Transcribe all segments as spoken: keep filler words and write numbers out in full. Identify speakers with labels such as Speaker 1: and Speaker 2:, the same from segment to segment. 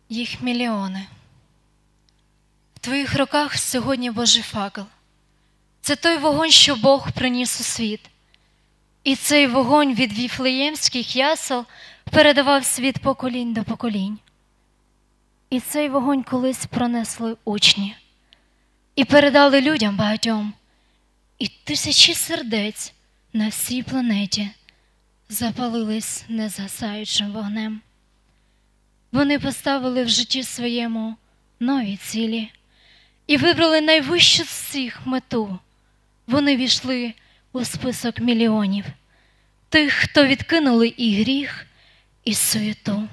Speaker 1: Їх мільйони. В твоїх руках сьогодні Божий факел. Це той вогонь, що Бог приніс у світ. І цей вогонь від віфлеємських ясел передавав світ поколінь до поколінь. І цей вогонь колись пронесли учні. І передали людям багатьом. І тисячі сердець на всій планеті запалились незгасаючим вогнем. Вони поставили в житті своєму нові цілі і вибрали найвищу з всіх мету. Вони війшли у список мільйонів тих, хто відкинули і гріх, і суєту.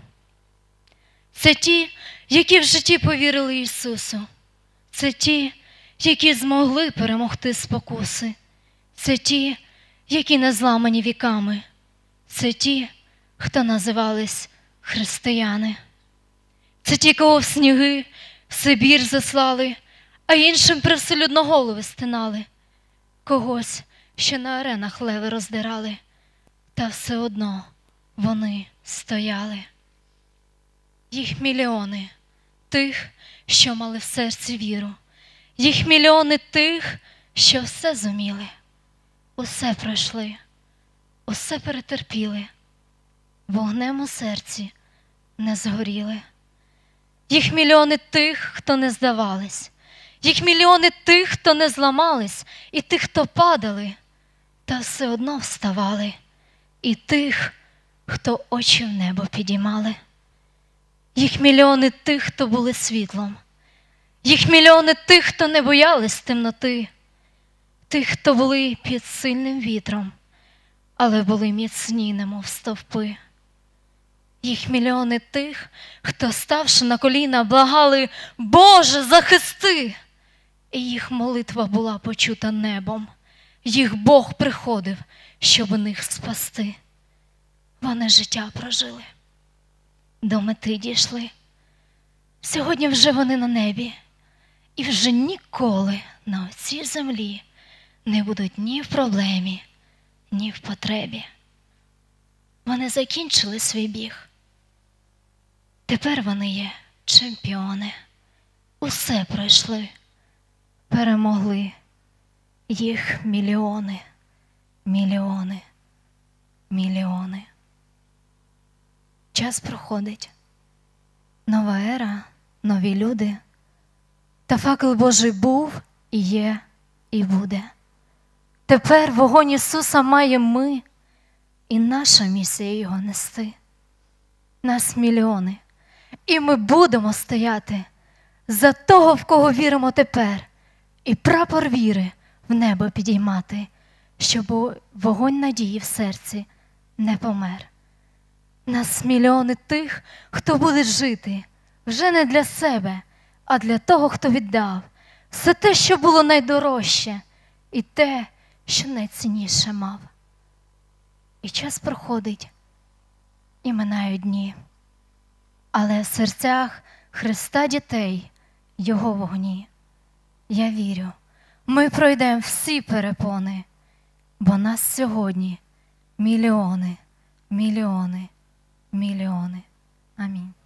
Speaker 1: Це ті, які в житті повірили Ісусу. Це ті, які змогли перемогти спокуси. Це ті, які не зламані віками. Це ті, хто називались християни. Це ті, кого в сніги, в Сибір заслали, а іншим привселюдно голови стинали. Когось ще на аренах леви роздирали, та все одно вони стояли. Їх мільйони тих, що мали в серці віру. Їх мільйони тих, що все зуміли. Усе пройшли, усе перетерпіли, вогнем у серці не згоріли. Їх мільйони тих, хто не здавались. Їх мільйони тих, хто не зламались, і тих, хто падали, та все одно вставали, і тих, хто очі в небо підіймали. Їх мільйони тих, хто були світлом. Їх мільйони тих, хто не боялись темноти. Тих, хто були під сильним вітром, але були міцні, немов стовпи. Їх мільйони тих, хто, ставши на коліна, благали: «Боже, захисти!» І їх молитва була почута небом. Їх Бог приходив, щоб них спасти. Вони життя прожили, до мети дійшли. Сьогодні вже вони на небі, і вже ніколи на цій землі не будуть ні в проблемі, ні в потребі. Вони закінчили свій біг. Тепер вони є чемпіони. Усе пройшли, перемогли. Їх мільйони, мільйони, мільйони. Час проходить. Нова ера, нові люди. Та факел Божий був, і є, і буде. Тепер вогонь Ісуса маємо ми, і наша місія його нести. Нас мільйони, і ми будемо стояти за того, в кого віримо тепер, і прапор віри в небо підіймати, щоб вогонь надії в серці не помер. Нас мільйони тих, хто буде жити вже не для себе, а для того, хто віддав все те, що було найдорожче, і те, що найцінніше мав. І час проходить, і минають дні, але в серцях Христа дітей Його вогні. Я вірю, ми пройдемо всі перепони, бо нас сьогодні мільйони, мільйони, мільйони. Амінь.